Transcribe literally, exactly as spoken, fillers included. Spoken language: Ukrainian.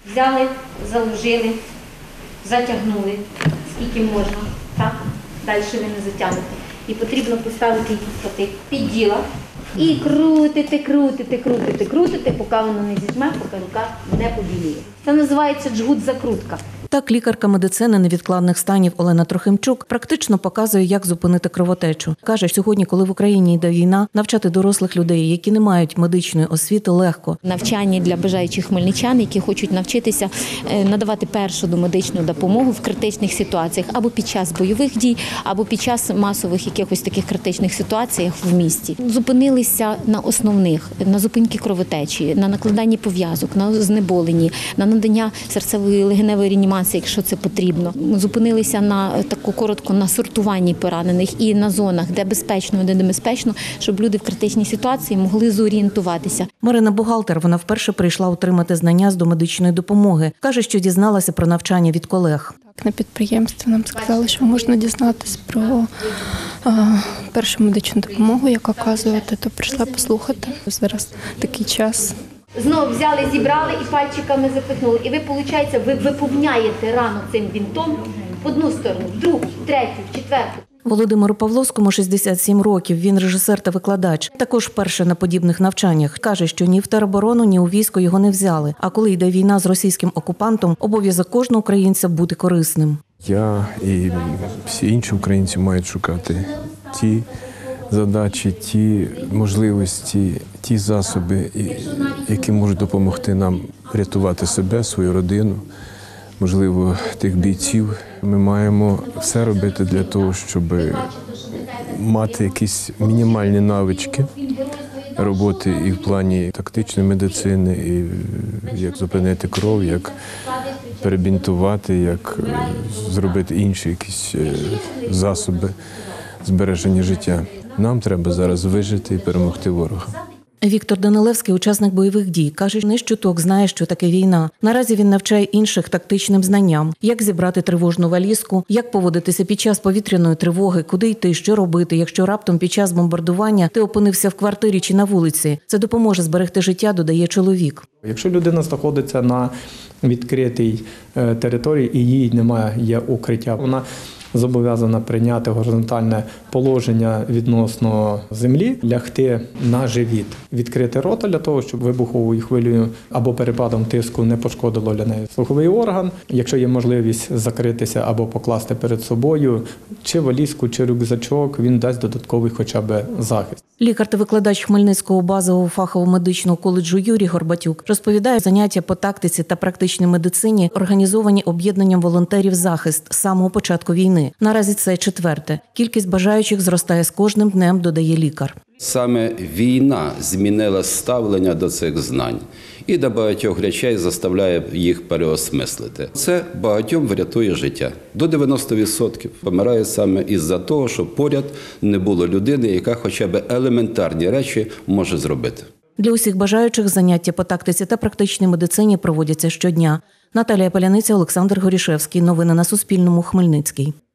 Взяли, заложили, затягнули, скільки можна, так? Далі ви не затягнете. І потрібно поставити її під підділа. І крутити, крутити, крутити, крутити, поки воно не зіжме, поки рука не побіліє. Це називається джгут-закрутка. Так, лікарка медицини невідкладних станів Олена Трохимчук практично показує, як зупинити кровотечу. Каже, сьогодні, коли в Україні йде війна, навчати дорослих людей, які не мають медичної освіти, легко. Навчання для бажаючих хмельничан, які хочуть навчитися надавати першу домедичну допомогу в критичних ситуаціях або під час бойових дій, або під час масових якихось таких критичних ситуаціях в місті. Зупинилися на основних, на зупинці кровотечі, на накладанні пов'язок, на знеболенні, на надання серцевої легеневої реанімації, якщо це потрібно. Ми зупинилися на таку коротко на сортуванні поранених і на зонах, де безпечно, де небезпечно, щоб люди в критичній ситуації могли зорієнтуватися. Марина бухгалтер, вона вперше прийшла отримати знання з домедичної допомоги. Каже, що дізналася про навчання від колег. На підприємстві нам сказали, що можна дізнатися про а, першу медичну допомогу, як оказувати, то прийшла послухати. Зараз такий час. Знову взяли, зібрали і пальчиками запихнули. І ви, виходить, ви виповняєте рану цим бінтом в одну сторону, в другу, в третю, в четверту. Володимиру Павловському шістдесят сім років. Він режисер та викладач. Також вперше на подібних навчаннях. Каже, що ні в тероборону, ні у військо його не взяли. А коли йде війна з російським окупантом, обов'язок кожного українця бути корисним. Я і всі інші українці мають шукати ті задачі, ті можливості, ті засоби, які можуть допомогти нам рятувати себе, свою родину, можливо, тих бійців. Ми маємо все робити для того, щоб мати якісь мінімальні навички роботи і в плані тактичної медицини, і як зупинити кров, як перебінтувати, як зробити інші якісь засоби збереження життя. Нам треба зараз вижити і перемогти ворога. Віктор Данилевський – учасник бойових дій. Каже, не з чуток знає, що таке війна. Наразі він навчає інших тактичним знанням. Як зібрати тривожну валізку, як поводитися під час повітряної тривоги, куди йти, що робити, якщо раптом під час бомбардування ти опинився в квартирі чи на вулиці. Це допоможе зберегти життя, додає чоловік. Якщо людина знаходиться на відкритій території і їй немає є укриття, вона зобов'язана прийняти горизонтальне положення відносно землі, лягти на живіт, відкрити рота для того, щоб вибуховою хвилею або перепадом тиску не пошкодило для неї слуховий орган. Якщо є можливість закритися або покласти перед собою чи валізку, чи рюкзачок, він дасть додатковий хоча б захист. Лікар та викладач Хмельницького базового фахово-медичного коледжу Юрій Горбатюк розповідає, заняття по тактиці та практичній медицині організовані об'єднанням волонтерів «Захист» з самого початку війни. Наразі це четверте. Кількість бажаючих зростає з кожним днем, додає лікар. Саме війна змінила ставлення до цих знань і до багатьох речей заставляє їх переосмислити. Це багатьом врятує життя. До дев'яноста відсотків помирає саме із-за того, що поряд не було людини, яка хоча б елементарні речі може зробити. Для усіх бажаючих заняття по тактиці та практичній медицині проводяться щодня. Наталія Паляниця, Олександр Горішевський. Новини на Суспільному. Хмельницький.